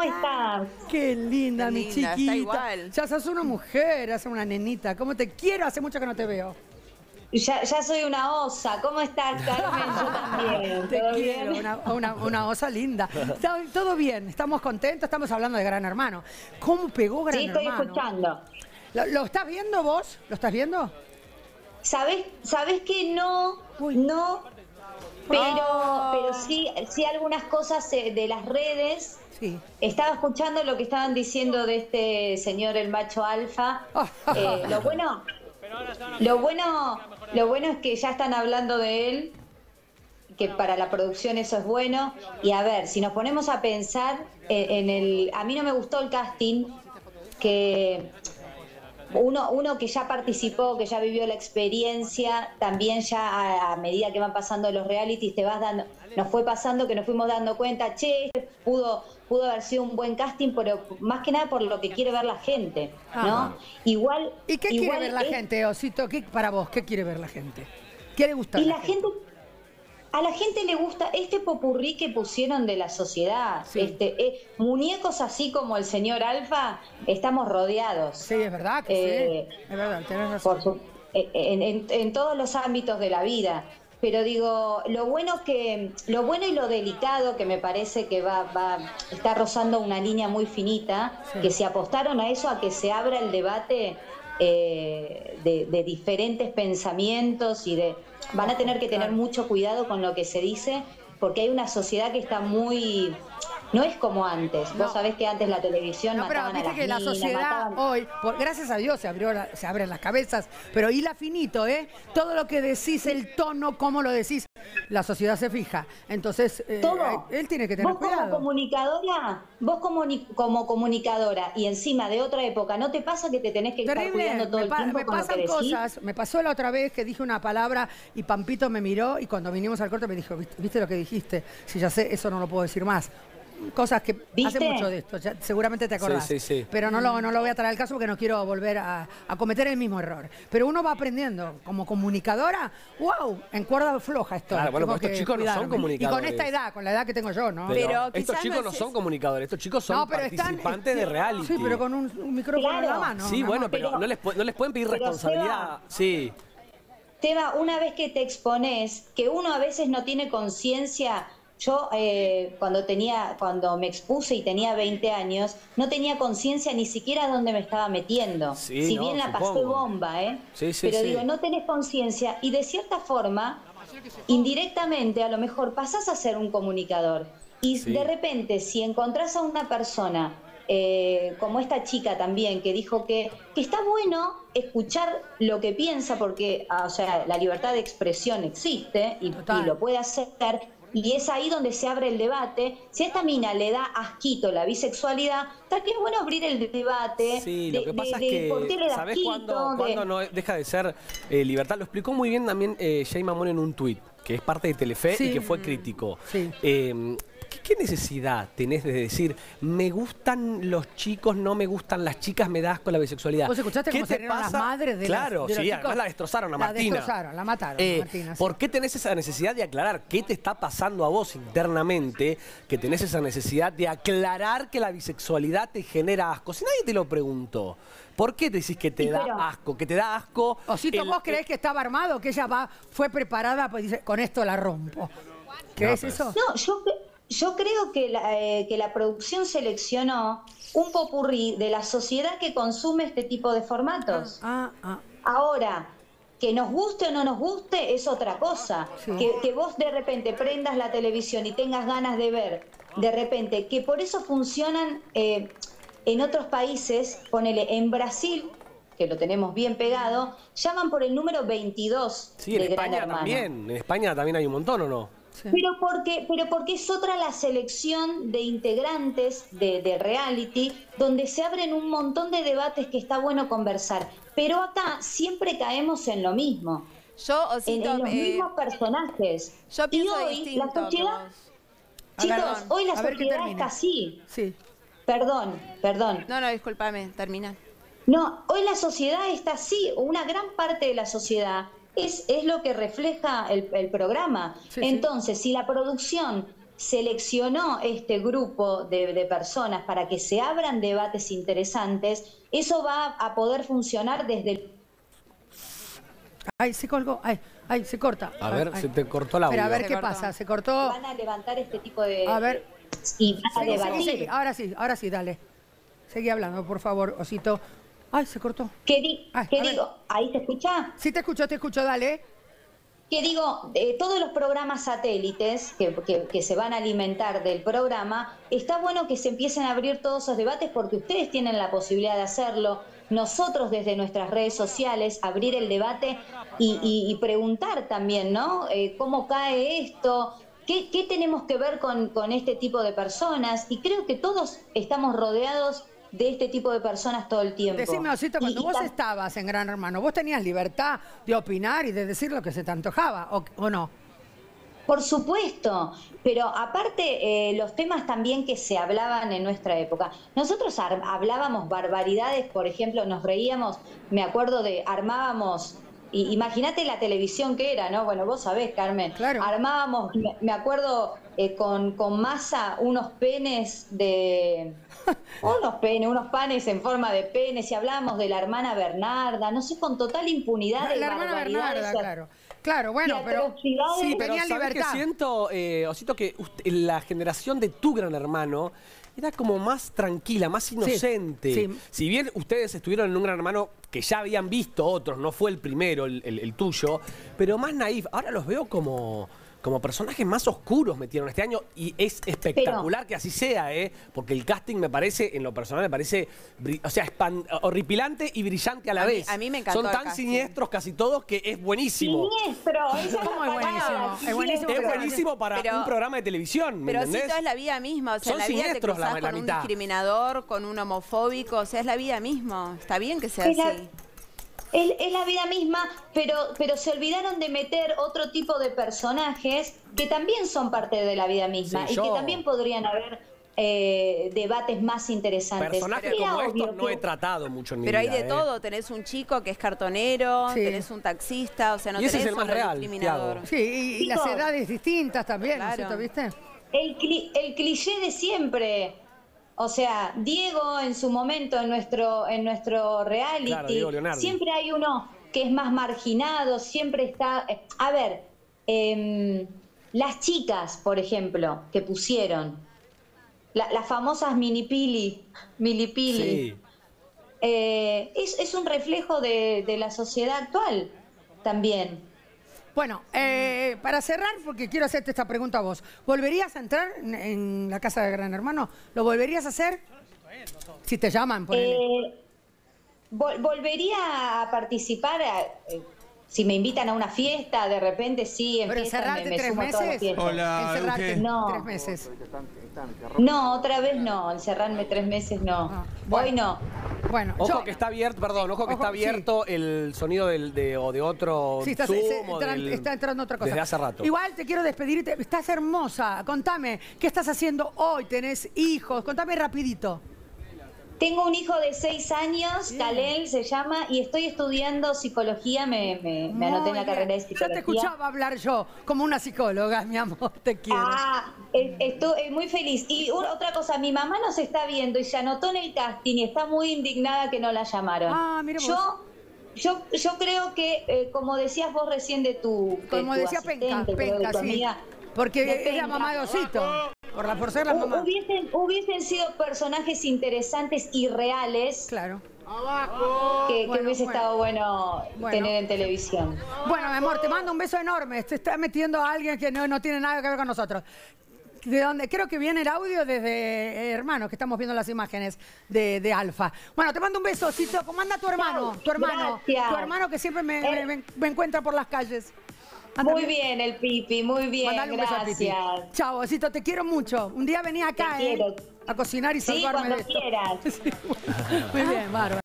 estás? Qué linda, mi linda, chiquita. está igual. Ya sos una mujer, sos una nenita. ¿Cómo te quiero? Hace mucho que no te veo. Ya soy una osa. ¿Cómo estás, Carmen? Yo también. Te ¿Todo quiero, bien? una osa linda. Todo bien, estamos contentos, estamos hablando de Gran Hermano. ¿Cómo pegó Gran Sí, estoy Hermano? escuchando. ¿Lo estás viendo vos? ¿Lo estás viendo? ¿Sabés que no? Uy. No, pero sí algunas cosas de las redes. Sí. Estaba escuchando lo que estaban diciendo de este señor, el macho alfa. Lo bueno es que ya están hablando de él, que para la producción eso es bueno. Y a ver, si nos ponemos a pensar a mí no me gustó el casting, que uno que ya participó, que ya vivió la experiencia, también ya a medida que van pasando los realities nos fue pasando que nos fuimos dando cuenta, pudo haber sido un buen casting, pero más que nada por lo que quiere ver la gente, ¿no? Ajá. Igual. ¿Y qué quiere ver la gente, Osito? Para vos, ¿qué quiere ver la gente? ¿Qué le gusta? A la gente le gusta este popurrí que pusieron de la sociedad. Sí. Muñecos así como el señor Alfa, estamos rodeados. Sí, es verdad que sí. Es verdad, tenés razón. En todos los ámbitos de la vida. Pero digo, lo bueno y lo delicado, que me parece que está rozando una línea muy finita, Sí. que se apostaron a eso, a que se abra el debate de diferentes pensamientos van a tener que tener mucho cuidado con lo que se dice, porque hay una sociedad que está no es como antes. No. Vos sabés que antes la televisión Pero mataban a viste las que la niñas, sociedad hoy, gracias a Dios se abren las cabezas, pero hila finito, todo lo que decís, el tono, cómo lo decís, la sociedad se fija. Entonces, él tiene que tener cuidado. Vos como comunicadora y encima de otra época, ¿no te pasa que te tenés que estar cuidando todo el tiempo me con lo que pasan decís? cosas. Me pasó la otra vez que dije una palabra y Pampito me miró y cuando vinimos al corte me dijo, ¿viste lo que dijiste? Si ya sé, eso no lo puedo decir más. Cosas que ¿Viste? hace mucho de esto, seguramente te acordás. Sí. Pero no lo voy a traer al caso porque no quiero volver a cometer el mismo error. Pero uno va aprendiendo. Como comunicadora, wow, en cuerda floja estoy. Claro, bueno, Tengo pero estos que chicos no son cuidarme. comunicadores. Y con esta edad, con la edad que tengo yo, ¿no? Pero estos quizás chicos no no es son comunicadores, estos chicos son No, pero participantes de reality. Sí, pero con un micrófono en la Claro. mano. Sí, mi bueno, amor. pero no les pueden pedir Pero, responsabilidad. Sí. Teba, una vez que te expones, que uno a veces no tiene conciencia. Yo cuando me expuse y tenía 20 años, no tenía conciencia ni siquiera dónde me estaba metiendo. Sí, si no, bien la pasé supongo. bomba, Sí, pero sí. digo, no tenés conciencia y de cierta forma, indirectamente a lo mejor pasás a ser un comunicador. Y Sí. de repente, si encontrás a una persona como esta chica también, que dijo que está bueno escuchar lo que piensa, porque o sea, la libertad de expresión existe y lo puede hacer, y es ahí donde se abre el debate. Si a esta mina le da asquito la bisexualidad, tal que es bueno abrir el debate. Sí, lo que pasa es que, ¿por qué le da ¿sabés asquito? cuándo no deja de ser libertad? Lo explicó muy bien también Jay Mamón en un tuit, que es parte de Telefe y que fue crítico. Sí. ¿Qué necesidad tenés de decir, me gustan los chicos, no me gustan las chicas, me da asco la bisexualidad? ¿Vos escuchaste ¿Qué cómo te salieron las pasa? madres de Claro, los sí, chicos? además la destrozaron a La Martina. destrozaron, la mataron a Martina. Sí. ¿Por qué tenés esa necesidad de aclarar qué te está pasando a vos internamente, que tenés esa necesidad de aclarar que la bisexualidad te genera asco? Si nadie te lo preguntó, ¿por qué te decís que te da asco? Que te da asco. Osito, ¿vos creés que estaba armado? Que ella fue preparada, pues dice, con esto la rompo. ¿Crees eso? No, yo creo que la producción seleccionó un popurrí de la sociedad que consume este tipo de formatos. Ahora, que nos guste o no nos guste es otra cosa. Sí. Que vos de repente prendas la televisión y tengas ganas de ver, de repente, que por eso funcionan en otros países, ponele en Brasil, que lo tenemos bien pegado, llaman por el número 22 Sí, en de Gran España Hermano. también. En España también hay un montón, ¿o no? Sí. Pero porque es otra la selección de integrantes de reality, donde se abren un montón de debates que está bueno conversar. Pero acá siempre caemos en lo mismo, Yo, Osito, en los mismos personajes. yo pienso y hoy distinto la que sociedad, vos. chicos, hoy la a ver qué sociedad termina. está así. Sí. Perdón. No, discúlpame, termina. No, hoy la sociedad está así, una gran parte de la sociedad es lo que refleja el programa. Sí, Entonces, si la producción seleccionó este grupo de personas para que se abran debates interesantes, eso va a poder funcionar desde el... Ay, se colgó, ay, se corta. A ver, se te cortó la audio. Pero a ver qué pasa, se cortó. Van a levantar este tipo de... A ver. Y van a debatir. Sí, ahora sí, dale. Seguí hablando, por favor, Osito. Ay, se cortó. ¿Qué digo? ¿Ahí se escucha? Sí, te escucho, dale. Que digo, todos los programas satélites que se van a alimentar del programa, está bueno que se empiecen a abrir todos esos debates porque ustedes tienen la posibilidad de hacerlo. Nosotros desde nuestras redes sociales abrir el debate y preguntar también, ¿no? ¿Cómo cae esto? ¿Qué tenemos que ver con este tipo de personas? Y creo que todos estamos rodeados de este tipo de personas todo el tiempo. Decime, Osito, cuando vos estabas en Gran Hermano, ¿vos tenías libertad de opinar y de decir lo que se te antojaba o no? Por supuesto, pero aparte los temas también que se hablaban en nuestra época. Nosotros hablábamos barbaridades, por ejemplo, nos reíamos, me acuerdo armábamos... Imagínate la televisión que era, ¿no? Bueno, vos sabés, Carmen. Claro. Armábamos, me acuerdo, con masa unos penes unos panes en forma de penes, y hablábamos de la hermana Bernarda, no sé, con total impunidad. La hermana Bernarda, claro. Claro, bueno, pero sí, pero tenía ¿sabés libertad. qué siento, Osito, que la generación de tu Gran Hermano era como más tranquila, más inocente. Sí, sí. Si bien ustedes estuvieron en un Gran Hermano que ya habían visto otros, no fue el primero, el tuyo, pero más naif. Ahora los veo como personajes más oscuros metieron este año y es espectacular que así sea, porque el casting me parece, en lo personal me parece, o sea, horripilante y brillante a la vez. A mí me encantó. Son tan siniestros casi todos que es buenísimo. Siniestro, ¿Cómo es buenísimo? Es buenísimo. Es buenísimo para un programa de televisión, ¿me pero entendés? sí, es la vida misma. O sea, Son en la vida te siniestros cruzás la con un mitad. discriminador, con un homofóbico. O sea, es la vida misma. Está bien que sea así. Es la vida misma, pero se olvidaron de meter otro tipo de personajes que también son parte de la vida misma, Sí, y que también podrían haber debates más interesantes. Personajes como estos no he tratado mucho en mi vida. Pero hay de todo. Tenés un chico que es cartonero, Sí. tenés un taxista, o sea, no Y ese tenés es el más un real, discriminador. Tiago. Sí, y las Chicos. edades distintas también, ¿no es Claro. cierto? ¿Viste? El cliché de siempre. O sea, Diego en su momento, en nuestro reality, Claro, Diego Leonardi. siempre hay uno que es más marginado, siempre está... A ver, las chicas, por ejemplo, que pusieron, las famosas milipili, Sí. es un reflejo de la sociedad actual también. Bueno, para cerrar, porque quiero hacerte esta pregunta a vos. ¿Volverías a entrar en la casa de Gran Hermano? ¿Lo volverías a hacer? Si te llaman, ponele. Volvería a participar, si me invitan a una fiesta, de repente sí, Pero encerrarte 3 sumo a todas las meses. fiestas. Hola, Encerrarte Euge. No. 3 meses. No, otra vez no, encerrarme 3 meses no. Ah, bueno. Hoy no. Bueno, Ojo yo- que está abierto, perdón, ojo que Ojo, está abierto el sonido de otro Sí, está, Zoom está entrando otra cosa. desde hace rato. Igual te quiero despedir. Estás hermosa. Contame, ¿qué estás haciendo hoy? ¿Tenés hijos? Contame rapidito. Tengo un hijo de 6 años, Kalel se llama, y estoy estudiando psicología, me anoté en la Muy carrera de bien. psicología. Ya te escuchaba hablar yo, como una psicóloga, mi amor, te quiero. Estoy muy feliz. Y otra cosa, mi mamá nos está viendo y se anotó en el casting y está muy indignada que no la llamaron. Ah, mira vos. Yo creo que, como decías vos recién de tu Como tu decía Penca, asistente, creo, de Penca, tu sí. amiga, Porque de es la Penca. mamá de Osito. Por ser la mamá. Hubiesen sido personajes interesantes y reales Claro. que Bueno, hubiese bueno. estado bueno Bueno. tener en televisión. Bueno, mi amor, te mando un beso enorme. Te está metiendo a alguien que no tiene nada que ver con nosotros. De donde creo que viene el audio desde Hermanos, que estamos viendo las imágenes de Alfa. Bueno, te mando un beso, Osito. ¿Cómo anda tu hermano? Chau, Tu hermano. gracias. Tu hermano que siempre me encuentra por las calles. Anda Muy bien el Pipi, muy bien, Mandale un beso al Pipi. gracias. Chao, Osito, te quiero mucho. Un día vení acá, Te quiero. a cocinar y Sí, salvarme cuando de esto. quieras. Sí. Muy bien, bárbaro.